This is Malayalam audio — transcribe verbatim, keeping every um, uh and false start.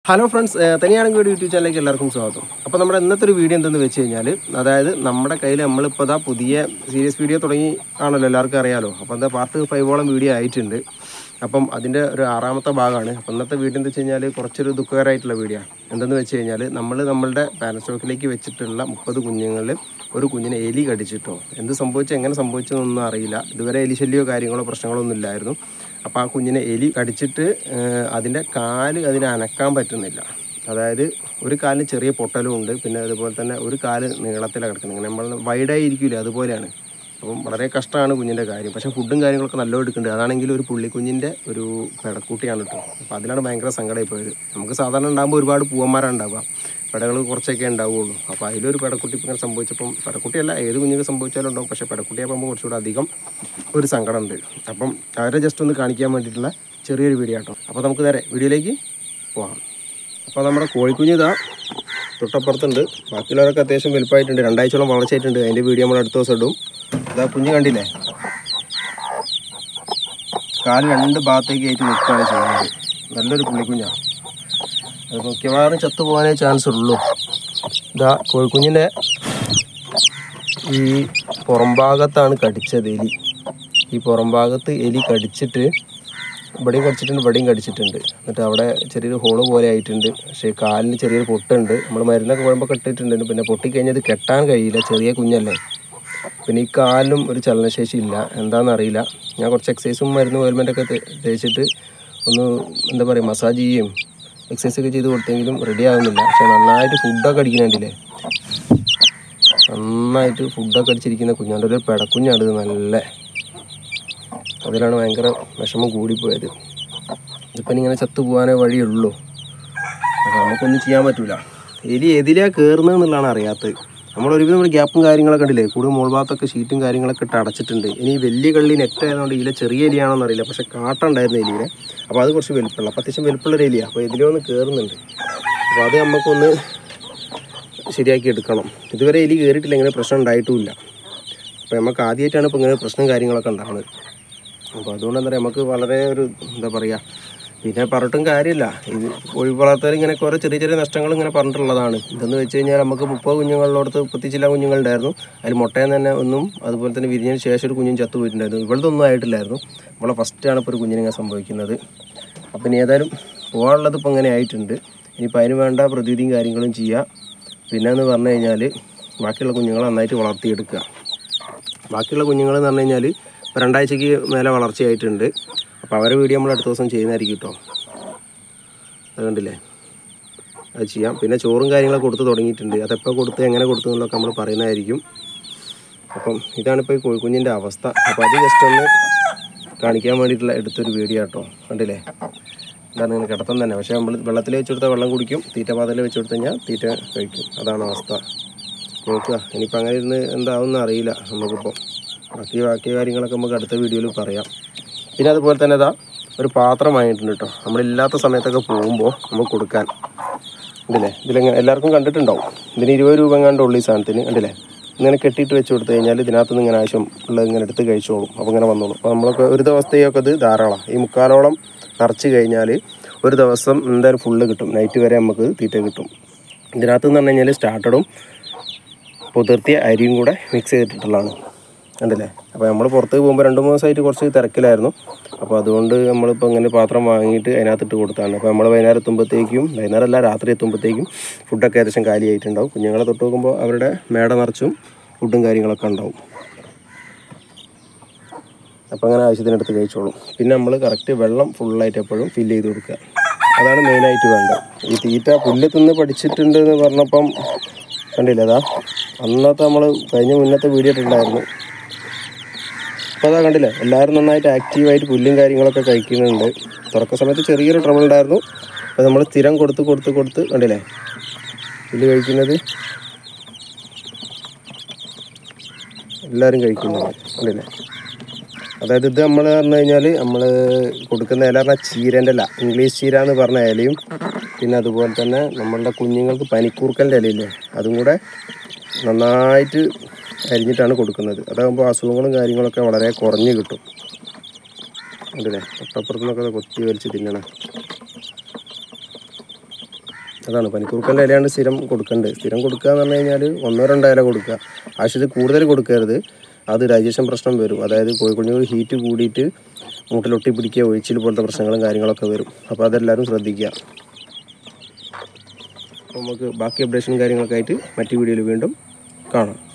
ഹലോ ഫ്രണ്ട്സ്, തനിയാണെങ്കിൽ ഒരു യൂട്യൂബ് ചാനലിലേക്ക് എല്ലാവർക്കും സ്വാഗതം. അപ്പോൾ നമ്മുടെ ഇന്നത്തെ ഒരു വീഡിയോ എന്തെന്ന് വെച്ച് കഴിഞ്ഞാൽ, അതായത് നമ്മുടെ കയ്യിൽ നമ്മളിപ്പോൾ ഇതാ പുതിയ സീരീസ് വീഡിയോ തുടങ്ങി ആണല്ലോ, എല്ലാവർക്കും അറിയാമല്ലോ. അപ്പോൾ എന്താ പാർട്ട് ഫൈവോളം വീഡിയോ ആയിട്ടുണ്ട്. അപ്പം അതിൻ്റെ ഒരു ആറാമത്തെ ഭാഗമാണ്. അപ്പോൾ ഇന്നത്തെ വീഡിയോ എന്ന് വെച്ച് കഴിഞ്ഞാൽ കുറച്ചൊരു ദുഃഖകരമായിട്ടുള്ള വീഡിയോ ആണ്. എന്തെന്ന് വെച്ച് കഴിഞ്ഞാൽ, നമ്മൾ നമ്മളുടെ പാരസ്റ്റോക്കിലേക്ക് വെച്ചിട്ടുള്ള മുപ്പത് കുഞ്ഞുങ്ങളിൽ ഒരു കുഞ്ഞിനെ എലി കടിച്ചിട്ടോ, എന്ത് സംഭവിച്ചോ എങ്ങനെ സംഭവിച്ചതെന്നൊന്നും അറിയില്ല. ഇതുവരെ എലി ശല്യമോ കാര്യങ്ങളോ പ്രശ്നങ്ങളോ ഒന്നും ഇല്ലായിരുന്നു. അപ്പോൾ ആ കുഞ്ഞിനെ എലി കടിച്ചിട്ട് അതിൻ്റെ കാല് അതിനെ അനക്കാൻ പറ്റുന്നില്ല. അതായത് ഒരു കാലിന് ചെറിയ പൊട്ടലും ഉണ്ട്, പിന്നെ അതുപോലെ തന്നെ ഒരു കാല് നീളത്തിലാണ് കിടക്കുന്നത്. നമ്മൾ വൈഡായി ഇരിക്കില്ല, അതുപോലെയാണ്. അപ്പം വളരെ കഷ്ടമാണ് കുഞ്ഞിൻ്റെ കാര്യം. പക്ഷേ ഫുഡും കാര്യങ്ങളൊക്കെ നല്ലോണം എടുക്കുന്നുണ്ട്. അതാണെങ്കിൽ ഒരു പുള്ളിക്കുഞ്ഞിൻ്റെ ഒരു പെടക്കൂട്ടിയാണ് കേട്ടോ. അപ്പോൾ അതിലാണ് ഭയങ്കര സങ്കടമായി പോയത്. നമുക്ക് സാധാരണ ഉണ്ടാകുമ്പോൾ ഒരുപാട് പൂവന്മാരാണ് ഉണ്ടാവുക, പെടകൾ കുറച്ചൊക്കെ ഉണ്ടാവുകയുള്ളൂ. അപ്പോൾ അതിലൊരു പെടക്കുട്ടി ഇങ്ങനെ സംഭവിച്ചപ്പം, പെടക്കുട്ടിയല്ല ഏത് കുഞ്ഞിന് സംഭവിച്ചാലും ഉണ്ടാവും, പക്ഷേ പെടക്കുട്ടിയാകുമ്പോൾ കുറച്ചുകൂടെ അധികം ഒരു സങ്കടമുണ്ട്. അപ്പം അവരെ ജസ്റ്റ് ഒന്ന് കാണിക്കാൻ വേണ്ടിയിട്ടുള്ള ചെറിയൊരു വീഡിയോ കേട്ടോ. അപ്പോൾ നമുക്ക് നേരെ വീഡിയോയിലേക്ക് പോകാം. അപ്പോൾ നമ്മുടെ കോഴിക്കുഞ്ഞ് ഇതാ തൊട്ടപ്പുറത്തുണ്ട്. ബാക്കിയുള്ളവരൊക്കെ അത്യാവശ്യം വലുപ്പമായിട്ടുണ്ട്, രണ്ടാഴ്ചയോളം വളർച്ചയായിട്ടുണ്ട്. അതിൻ്റെ വീഡിയോ നമ്മൾ അടുത്ത ദിവസം ഇടും. ഇതാ കുഞ്ഞ് കണ്ടില്ലേ, കാല് രണ്ട് ഭാഗത്തേക്ക് ആയിട്ട് നിൽക്കുകയാണ് ചെയ്യുന്നത്. നല്ലൊരു പുള്ളിക്കുഞ്ഞാണ്. അത് മിക്കവാറും ചത്തു പോകാനേ ചാൻസ് ഉള്ളൂ. ഇതാ കോഴിക്കുഞ്ഞിൻ്റെ ഈ പുറം ഭാഗത്താണ് കടിച്ചത് എലി. ഈ പുറം ഭാഗത്ത് എലി കടിച്ചിട്ട് ഇവിടെയും കടിച്ചിട്ടുണ്ട്, ഇവിടെയും കടിച്ചിട്ടുണ്ട്. എന്നിട്ട് അവിടെ ചെറിയൊരു ഹോള് പോലെ ആയിട്ടുണ്ട്. പക്ഷേ കാലിന് ചെറിയൊരു പൊട്ടുണ്ട്. നമ്മൾ മരുന്നൊക്കെ കുഴമ്പ് കെട്ടിയിട്ടുണ്ട്. പിന്നെ പൊട്ടിക്കഴിഞ്ഞത് കെട്ടാൻ കഴിയില്ല, ചെറിയ കുഞ്ഞല്ലേ. പിന്നെ ഈ കാലിനും ഒരു ചലനശേഷി ഇല്ല, എന്താണെന്നറിയില്ല. ഞാൻ കുറച്ച് എക്സസൈസും മരുന്ന് ഓയിൽമെൻറ്റൊക്കെ തേച്ചിട്ട് ഒന്ന് എന്താ പറയുക മസാജ് ചെയ്യുകയും എക്സസൈസൊക്കെ ചെയ്ത് കൊടുത്തെങ്കിലും റെഡി ആകുന്നില്ല. പക്ഷെ നന്നായിട്ട് ഫുഡൊക്കെ അടിക്കുന്നുണ്ടല്ലേ, നന്നായിട്ട് ഫുഡൊക്കെ അടിച്ചിരിക്കുന്ന കുഞ്ഞാണ്ട്. ഒരു പെടക്കുഞ്ഞാണ് ഇത്, നല്ല അതിലാണ് ഭയങ്കര വിഷമം കൂടിപ്പോയത്. ഇതിപ്പം ഇങ്ങനെ ചത്തു പോകാനേ വഴിയുള്ളൂ. അപ്പോൾ നമുക്കൊന്നും ചെയ്യാൻ പറ്റില്ല. എലി എതിലാണ് കയറുന്നത് എന്നുള്ളതാണ് അറിയാത്തത്. നമ്മളൊരുവിധം നമ്മുടെ ഗ്യാപ്പും കാര്യങ്ങളൊക്കെ ഉണ്ടല്ലേ, കൂടുതൽ മുകൾ ഭാഗത്തൊക്കെ ഷീറ്റും കാര്യങ്ങളൊക്കെ ഇട്ട് അടച്ചിട്ടുണ്ട്. ഇനി വലിയ കള്ളി നെറ്റ് ആയതുകൊണ്ട് ഇതിലെ ചെറിയ എലിയാണോന്ന് അറിയില്ല, പക്ഷേ കാട്ടുണ്ടായിരുന്നു എലിയെ. അപ്പോൾ അത് കുറച്ച് വലുപ്പമുള്ള, അപ്പോൾ അത്യാവശ്യം വലുപ്പമുള്ളൊരു എലിയാണ്. അപ്പോൾ ഇതിലൊന്ന് കയറുന്നുണ്ട്. അപ്പോൾ അത് നമുക്കൊന്ന് ശരിയാക്കി എടുക്കണം. ഇതുവരെ എലി കയറിയിട്ടില്ല, ഇങ്ങനെ പ്രശ്നം ഉണ്ടായിട്ടുമില്ല. അപ്പോൾ നമുക്ക് ആദ്യമായിട്ടാണ് ഇപ്പോൾ ഇങ്ങനെ പ്രശ്നം കാര്യങ്ങളൊക്കെ ഉണ്ടാകുന്നത്. അപ്പോൾ അതുകൊണ്ട് എന്താ പറയുക, നമുക്ക് വളരെ ഒരു എന്താ പറയുക, പിന്നെ പറഞ്ഞിട്ടും കാര്യമില്ല. ഇത് കോഴി വളർത്തൽ ഇങ്ങനെ കുറേ ചെറിയ ചെറിയ നഷ്ടങ്ങൾ ഇങ്ങനെ പറഞ്ഞിട്ടുള്ളതാണ്. ഇതെന്ന് വെച്ച് കഴിഞ്ഞാൽ നമുക്ക് മുപ്പത് കുഞ്ഞുങ്ങളിലോടത്ത് മുപ്പത്തി ചില കുഞ്ഞുങ്ങളുണ്ടായിരുന്നു. അതിൽ മുട്ടയിൽ തന്നെ ഒന്നും, അതുപോലെ തന്നെ വിരിഞ്ഞതിന് ശേഷം ഒരു കുഞ്ഞും ചത്തു പോയിട്ടുണ്ടായിരുന്നു. ഇവളതൊന്നും ആയിട്ടില്ലായിരുന്നു. നമ്മളെ ഫസ്റ്റാണ് ഇപ്പോൾ ഒരു കുഞ്ഞിനിങ്ങനെ സംഭവിക്കുന്നത്. അപ്പം ഇനി ഏതായാലും പോകാനുള്ളത് ഇപ്പോൾ ഇങ്ങനെ ആയിട്ടുണ്ട്. ഇനിയിപ്പോൾ അതിന് വേണ്ട പ്രതിവിധിയും കാര്യങ്ങളും ചെയ്യുക. പിന്നെ എന്ന് പറഞ്ഞു കഴിഞ്ഞാൽ ബാക്കിയുള്ള കുഞ്ഞുങ്ങളെ നന്നായിട്ട് വളർത്തിയെടുക്കുക. ബാക്കിയുള്ള കുഞ്ഞുങ്ങൾ എന്ന് പറഞ്ഞു കഴിഞ്ഞാൽ ഇപ്പോൾ രണ്ടാഴ്ചയ്ക്ക് മേലെ വളർച്ചയായിട്ടുണ്ട്. അപ്പോൾ അവരെ വീഡിയോ നമ്മൾ അടുത്ത ദിവസം ചെയ്യുന്നതായിരിക്കും കേട്ടോ. അത് കണ്ടില്ലേ, അത് ചെയ്യാം. പിന്നെ ചോറും കാര്യങ്ങളൊക്കെ കൊടുത്ത് തുടങ്ങിയിട്ടുണ്ട്. അതെപ്പോൾ കൊടുത്ത് എങ്ങനെ കൊടുത്തു എന്നുള്ളതൊക്കെ നമ്മൾ പറയുന്നതായിരിക്കും. അപ്പം ഇതാണിപ്പോൾ ഈ കോഴിക്കുഞ്ഞിൻ്റെ അവസ്ഥ. അപ്പോൾ അത് ജസ്റ്റ് ഒന്ന് കാണിക്കാൻ വേണ്ടിയിട്ടുള്ള എടുത്തൊരു വീഡിയോ കേട്ടോ. കണ്ടില്ലേ, ഇതാണ് ഇങ്ങനെ കിടത്തം തന്നെ. പക്ഷേ നമ്മൾ വെള്ളത്തിൽ വെച്ച് കൊടുത്താൽ വെള്ളം കുടിക്കും, തീറ്റ പാത്രത്തിൽ വെച്ച് കൊടുത്തു കഴിഞ്ഞാൽ തീറ്റ കഴിക്കും. അതാണ് അവസ്ഥ. നോക്കുക, ഇനിയിപ്പോൾ അങ്ങനെ ഇരുന്ന് എന്താവുമെന്ന് അറിയില്ല നമുക്കിപ്പോൾ. ബാക്കി ബാക്കി കാര്യങ്ങളൊക്കെ നമുക്ക് അടുത്ത വീഡിയോയിൽ പറയാം. പിന്നെ അതുപോലെ തന്നെ ഇതാ ഒരു പാത്രം വാങ്ങിയിട്ടുണ്ട് കേട്ടോ. നമ്മളില്ലാത്ത സമയത്തൊക്കെ പോകുമ്പോൾ നമുക്ക് കൊടുക്കാൻ. കണ്ടില്ലേ, ഇതിലെങ്ങനെ എല്ലാവർക്കും കണ്ടിട്ടുണ്ടാവും. ഇതിന് ഇരുപത് രൂപ എങ്ങാണ്ട് ഉള്ളൂ ഈ സാധനത്തിന്. കണ്ടില്ലേ, ഇങ്ങനെ കെട്ടിയിട്ട് വെച്ച് കൊടുത്തു കഴിഞ്ഞാൽ ഇതിനകത്തുനിന്ന് ഇങ്ങനെ ആവശ്യം ഉള്ളത് ഇങ്ങനെ എടുത്ത് കഴിച്ചോളും. അപ്പോൾ ഇങ്ങനെ വന്നോളും. അപ്പോൾ നമ്മളൊക്കെ ഒരു ദിവസത്തേക്കൊക്കെ ഇത് ധാരാളം. ഈ മുക്കാലോളം നിറച്ച് കഴിഞ്ഞാൽ ഒരു ദിവസം എന്തായാലും ഫുള്ള് കിട്ടും. നൈറ്റ് വരെ നമുക്ക് തീറ്റ കിട്ടും. ഇതിനകത്ത് എന്ന് പറഞ്ഞു കഴിഞ്ഞാൽ സ്റ്റാർട്ടറും പുതിർത്തിയ അരിയും കൂടെ മിക്സ് ചെയ്തിട്ടുള്ളതാണ്. കണ്ടില്ലേ. അപ്പോൾ നമ്മൾ പുറത്ത് പോകുമ്പോൾ രണ്ട് മൂന്ന് ദിവസമായിട്ട് കുറച്ച് തിരക്കിലായിരുന്നു. അപ്പോൾ അതുകൊണ്ട് നമ്മളിപ്പോൾ ഇങ്ങനെ പാത്രം വാങ്ങിയിട്ട് അതിനകത്തിട്ട് കൊടുത്താണ്. അപ്പോൾ നമ്മൾ വൈകുന്നേരം എത്തുമ്പോഴത്തേക്കും, വൈകുന്നേരം അല്ല രാത്രി എത്തുമ്പോഴത്തേക്കും ഫുഡൊക്കെ ഏകദേശം കാലിയായിട്ടുണ്ടാവും. കുഞ്ഞുങ്ങളെ തൊട്ട് നോക്കുമ്പോൾ അവരുടെ മേട നിറച്ചും ഫുഡും കാര്യങ്ങളൊക്കെ ഉണ്ടാവും. അപ്പോൾ അങ്ങനെ ആവശ്യത്തിനെടുത്ത് കഴിച്ചോളും. പിന്നെ നമ്മൾ കറക്റ്റ് വെള്ളം ഫുള്ളായിട്ട് എപ്പോഴും ഫില്ല് ചെയ്ത് കൊടുക്കുക. അതാണ് മെയിനായിട്ട് വേണ്ടത്. ഈ തീറ്റ പുല്ല് തിന്ന് പഠിച്ചിട്ടുണ്ട് എന്ന് പറഞ്ഞപ്പം കണ്ടില്ലേ, അതാ അന്നത്തെ നമ്മൾ കഴിഞ്ഞ മുന്നത്തെ വീഡിയോ ഇട്ടുണ്ടായിരുന്നു. അപ്പോൾ അതാ കണ്ടില്ലേ, എല്ലാവരും നന്നായിട്ട് ആക്റ്റീവായിട്ട് പുല്ലും കാര്യങ്ങളൊക്കെ കഴിക്കുന്നുണ്ട്. തുറക്കുന്ന സമയത്ത് ചെറിയൊരു ട്രബിൾ ഉണ്ടായിരുന്നു. അപ്പോൾ നമ്മൾ സ്ഥിരം കൊടുത്ത് കൊടുത്ത് കൊടുത്ത് കണ്ടില്ലേ പുല്ല് കഴിക്കുന്നത് എല്ലാവരും കഴിക്കുന്നുണ്ട്. കണ്ടില്ലേ, അതായത് ഇത് നമ്മൾ പറഞ്ഞു കഴിഞ്ഞാൽ നമ്മൾ കൊടുക്കുന്ന ഇല പറഞ്ഞാൽ ചീരൻ്റെ ഇല, ഇംഗ്ലീഷ് ചീര എന്ന് പറഞ്ഞ ഇലയും, പിന്നെ അതുപോലെ തന്നെ നമ്മളുടെ കുഞ്ഞുങ്ങൾക്ക് പനിക്കൂർക്കലിൻ്റെ ഇലയില്ലേ അതും കൂടെ നന്നായിട്ട് അരിഞ്ഞിട്ടാണ് കൊടുക്കുന്നത്. അതാകുമ്പോൾ അസുഖങ്ങളും കാര്യങ്ങളൊക്കെ വളരെ കുറഞ്ഞ് കിട്ടും. കണ്ടില്ലേ, തൊട്ടപ്പുറത്തുനിന്നൊക്കെ കൊത്തി വലിച്ച് തിന്നണം. അതാണ് പനിക്കൂർക്കൻ്റെ ഇലയാണ് സ്ഥിരം കൊടുക്കേണ്ടത്. സ്ഥിരം കൊടുക്കുക എന്ന് പറഞ്ഞു കഴിഞ്ഞാൽ ഒന്നോ രണ്ടോ ഇല കൊടുക്കുക. ആവശ്യത്തിൽ കൂടുതൽ കൊടുക്കരുത്, അത് ഡൈജഷൻ പ്രശ്നം വരും. അതായത് കോഴിക്കുഞ്ഞുങ്ങൾ ഹീറ്റ് കൂടിയിട്ട് മൂട്ടിലൊട്ടി പിടിക്കുക, ഒഴിച്ചിൽ പോലത്തെ പ്രശ്നങ്ങളും കാര്യങ്ങളൊക്കെ വരും. അപ്പോൾ അതെല്ലാവരും ശ്രദ്ധിക്കുക. അപ്പോൾ നമുക്ക് ബാക്കി അപ്ഡേഷനും കാര്യങ്ങളൊക്കെ ആയിട്ട് മറ്റു വീഡിയോയിൽ വീണ്ടും കാണാം.